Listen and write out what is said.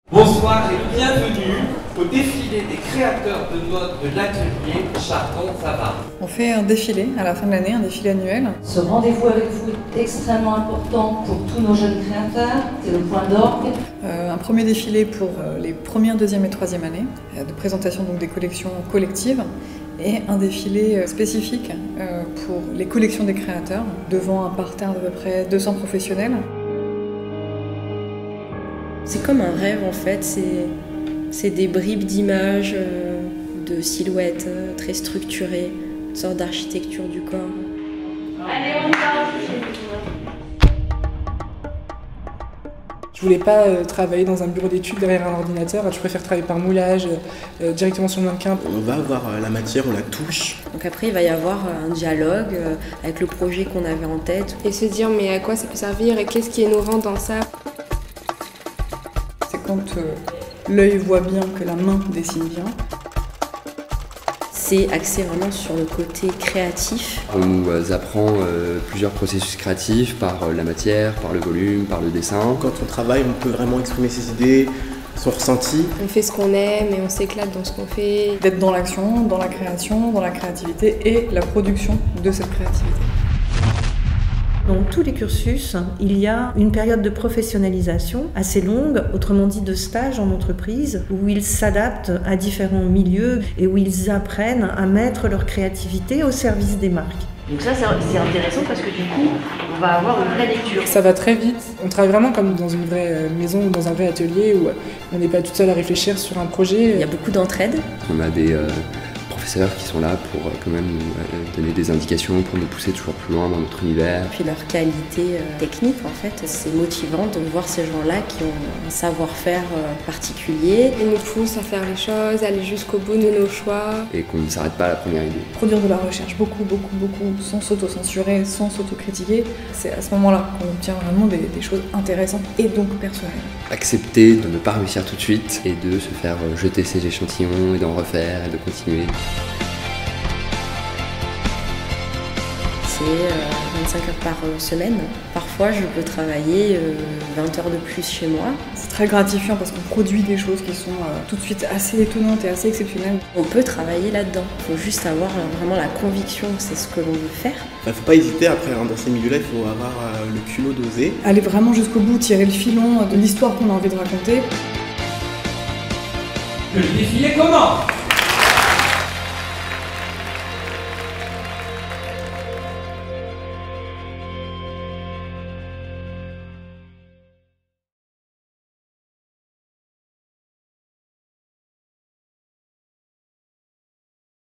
Bonsoir et bienvenue au défilé des créateurs de mode de l'atelier Chardon-Savart. On fait un défilé à la fin de l'année, un défilé annuel. Ce rendez-vous avec vous est extrêmement important pour tous nos jeunes créateurs, c'est le point d'orgue. Un premier défilé pour les premières, deuxième et troisième années, de présentation donc des collections collectives, et un défilé spécifique pour les collections des créateurs, devant un parterre d'à peu près 200 professionnels. C'est comme un rêve en fait, c'est des bribes d'images, de silhouettes très structurées, une sorte d'architecture du corps. Allez, on y va. Je voulais pas travailler dans un bureau d'études derrière un ordinateur, je préfère travailler par moulage, directement sur le mannequin. On va avoir la matière, on la touche. Donc après il va y avoir un dialogue avec le projet qu'on avait en tête. Et se dire mais à quoi ça peut servir et qu'est-ce qui est innovant dans ça. C'est quand l'œil voit bien que la main dessine bien. C'est axé vraiment sur le côté créatif. On nous apprend plusieurs processus créatifs par la matière, par le volume, par le dessin. Quand on travaille, on peut vraiment exprimer ses idées, son ressenti. On fait ce qu'on aime et on s'éclate dans ce qu'on fait. D'être dans l'action, dans la création, dans la créativité et la production de cette créativité. Dans tous les cursus, il y a une période de professionnalisation assez longue, autrement dit de stage en entreprise, où ils s'adaptent à différents milieux et où ils apprennent à mettre leur créativité au service des marques. Donc ça c'est intéressant parce que du coup on va avoir une vraie lecture. Ça va très vite, on travaille vraiment comme dans une vraie maison ou dans un vrai atelier où on n'est pas toute seule à réfléchir sur un projet. Il y a beaucoup d'entraide. On a des professeurs qui sont là pour quand même nous donner des indications, pour nous pousser toujours plus loin dans notre univers. Puis leur qualité technique en fait, c'est motivant de voir ces gens-là qui ont un savoir-faire particulier. Ils nous poussent à faire les choses, aller jusqu'au bout de nos choix. Et qu'on ne s'arrête pas à la première idée. Produire de la recherche beaucoup, sans s'auto-censurer, sans s'auto-critiquer, c'est à ce moment-là qu'on obtient vraiment des choses intéressantes et donc personnelles. Accepter de ne pas réussir tout de suite et de se faire jeter ses échantillons et d'en refaire et de continuer. C'est 25 heures par semaine. Parfois, je peux travailler 20 heures de plus chez moi. C'est très gratifiant parce qu'on produit des choses qui sont tout de suite assez étonnantes et assez exceptionnelles. On peut travailler là-dedans. Il faut juste avoir vraiment la conviction que c'est ce que l'on veut faire. Il ne faut pas hésiter après, dans ces milieux-là, il faut avoir le culot d'oser. Aller vraiment jusqu'au bout, tirer le filon de l'histoire qu'on a envie de raconter. Que le défilé commence!